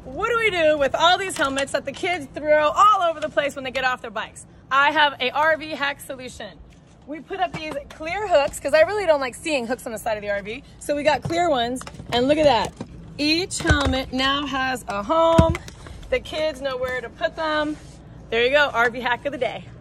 what do we do with all these helmets that the kids throw all over the place when they get off their bikes? I have a RV hack solution. We put up these clear hooks because I really don't like seeing hooks on the side of the RV. So we got clear ones, and look at that. Each helmet now has a home. The kids know where to put them. There you go, RV hack of the day.